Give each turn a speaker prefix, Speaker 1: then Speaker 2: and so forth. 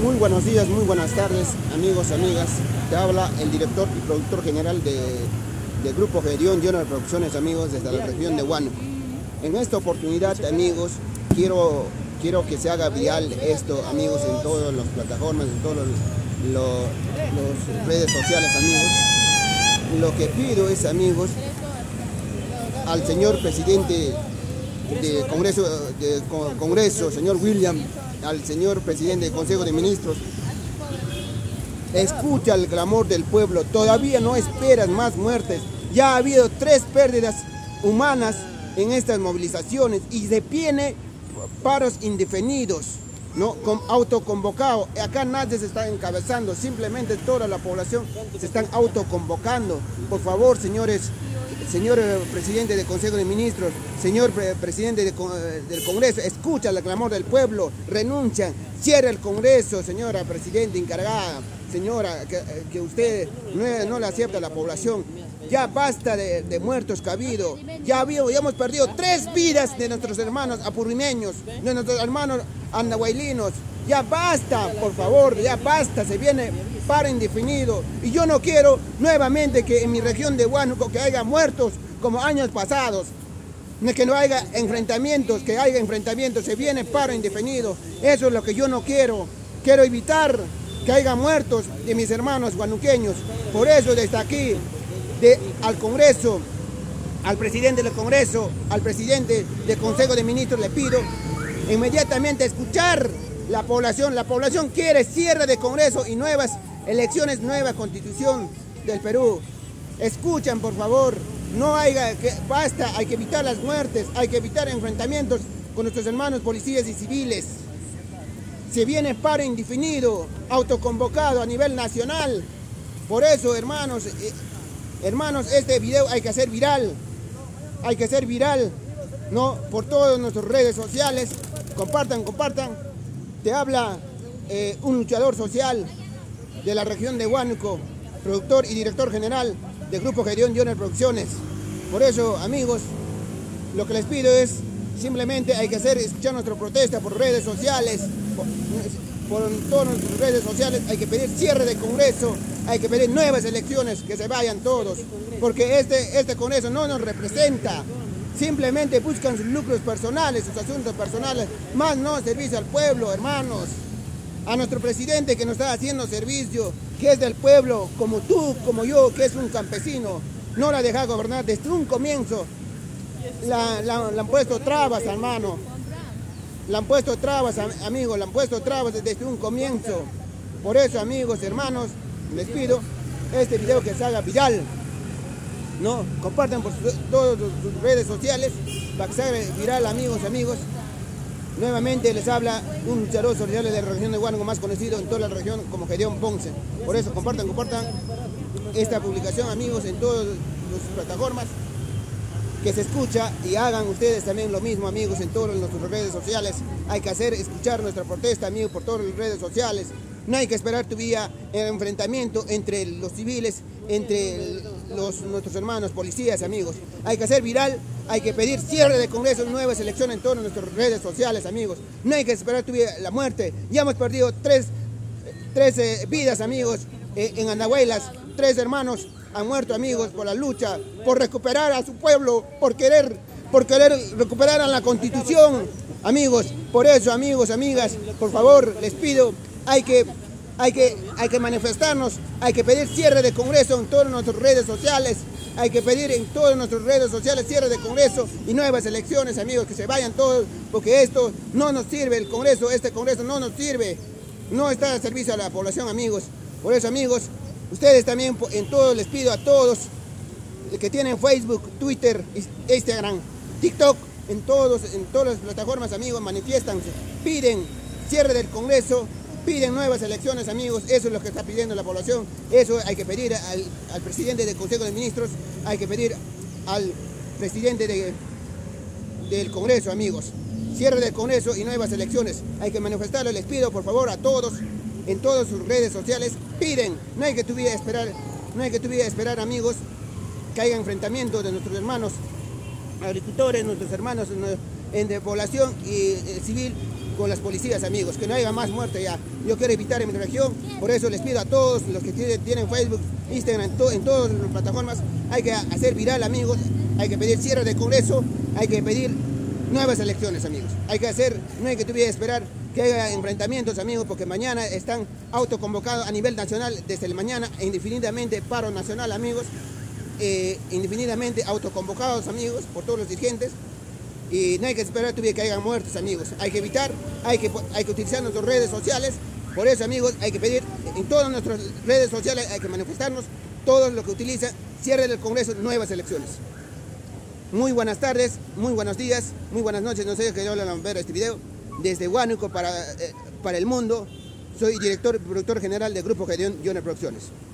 Speaker 1: Muy buenos días, muy buenas tardes, amigos, amigas. Te habla el director y productor general del Grupo Gedeón Junior Producciones, amigos, desde la región de Huánuco. En esta oportunidad, amigos, quiero que se haga viral esto, amigos, en todas las plataformas, en todas las redes sociales, amigos. Lo que pido es, amigos, al señor presidente de Congreso, señor William, al señor presidente del Consejo de Ministros, escucha el clamor del pueblo. Todavía no esperas más muertes. Ya ha habido 3 pérdidas humanas en estas movilizaciones y se viene paros indefinidos, ¿no? Autoconvocado. Acá nadie se está encabezando, simplemente toda la población se están autoconvocando. Por favor, señores, señor presidente del Consejo de Ministros, señor presidente del Congreso, escucha el clamor del pueblo, renuncian, cierra el Congreso, señora presidenta encargada, señora, que usted no le acepta a la población. Ya basta de muertos que ha habido. Ya hemos perdido 3 vidas de nuestros hermanos apurrimeños, de nuestros hermanos andahuaylinos. Ya basta, por favor, ya basta, se viene paro indefinido. Y yo no quiero nuevamente que en mi región de Huánuco que haya muertos como años pasados. Que no haya enfrentamientos, se viene paro indefinido. Eso es lo que yo no quiero. Quiero evitar que haya muertos de mis hermanos huanuqueños. Por eso desde aquí, al Congreso, al presidente del Congreso, al presidente del Consejo de Ministros, le pido inmediatamente escuchar la población. La población quiere cierre de Congreso y nuevas elecciones, nueva constitución del Perú. Escuchan, por favor. Basta, hay que evitar las muertes, hay que evitar enfrentamientos con nuestros hermanos policías y civiles. Se viene paro indefinido, autoconvocado a nivel nacional. Por eso, hermanos, este video hay que hacer viral, ¿no? Por todas nuestras redes sociales. Compartan. Te habla un luchador social de la región de Huánuco, productor y director general del Grupo Gedeón Junior Producciones. Por eso, amigos, lo que les pido es simplemente hay que escuchar nuestra protesta por redes sociales, por todas nuestras redes sociales. Hay que pedir cierre del Congreso, hay que pedir nuevas elecciones, que se vayan todos, porque este Congreso no nos representa. Simplemente buscan sus lucros personales, sus asuntos personales, más no servicio al pueblo, hermanos. A nuestro presidente que nos está haciendo servicio, que es del pueblo, como tú, como yo, que es un campesino, no la deja gobernar desde un comienzo. La han puesto trabas, hermano. Le han puesto trabas, amigos, le han puesto trabas desde un comienzo. Por eso, amigos, hermanos, les pido este video que se haga viral, ¿no? Compartan por todas sus redes sociales para que se haga viral, amigos. Nuevamente les habla un luchador social de la región de Huánuco, más conocido en toda la región como Gedeón Ponce. Por eso compartan esta publicación, amigos, en todas las plataformas, que se escucha, y hagan ustedes también lo mismo, amigos, en todas nuestras redes sociales. Hay que escuchar nuestra protesta, amigos, por todas las redes sociales. No hay que esperar todavía el enfrentamiento entre los civiles, entre nuestros hermanos policías, amigos. Hay que hacer viral, hay que pedir cierre de Congreso, nuevas elecciones en todas nuestras redes sociales, amigos. No hay que esperar todavía la muerte. Ya hemos perdido 3 vidas, amigos, en Andahuaylas. 3 hermanos han muerto, amigos, por la lucha, por recuperar a su pueblo, por querer recuperar a la Constitución, amigos. Por eso, amigos, amigas, por favor, les pido, hay que manifestarnos, hay que pedir cierre de Congreso en todas nuestras redes sociales, hay que pedir en todas nuestras redes sociales cierre de Congreso y nuevas elecciones, amigos, que se vayan todos, porque esto no nos sirve, este Congreso no nos sirve, no está al servicio a la población, amigos. Por eso, amigos, ustedes también, en todo les pido a todos que tienen Facebook, Twitter, Instagram, TikTok, en todas las plataformas, amigos, manifiéstanse, piden cierre del Congreso, piden nuevas elecciones, amigos. Eso es lo que está pidiendo la población. Eso hay que pedir al presidente del Consejo de Ministros, hay que pedir al presidente del Congreso, amigos. Cierre del Congreso y nuevas elecciones. Hay que manifestarlo. Les pido, por favor, a todos, en todas sus redes sociales, piden. No hay que todavía esperar, amigos, que haya enfrentamiento de nuestros hermanos agricultores, nuestros hermanos de población y civil. con las policías, amigos, que no haya más muertes ya. Yo quiero evitar en mi región, por eso les pido a todos los que tienen Facebook, Instagram, en todas las plataformas, hay que hacer viral, amigos, hay que pedir cierre del Congreso, hay que pedir nuevas elecciones, amigos. No hay que tuviera que esperar que haya enfrentamientos, amigos, porque mañana están autoconvocados a nivel nacional, desde el mañana, e indefinidamente paro nacional, amigos, indefinidamente autoconvocados, amigos, por todos los dirigentes. Y no hay que esperar que haya muertes, amigos. Hay que evitar, hay que utilizar nuestras redes sociales. Por eso, amigos, hay que pedir en todas nuestras redes sociales, hay que manifestarnos, todos los que utilizan cierre del Congreso, nuevas elecciones. Muy buenas tardes, muy buenos días, muy buenas noches. No sé qué yo van a ver este video. Desde Huánuco para el mundo, soy director y productor general del Grupo Gedeón Yone Producciones.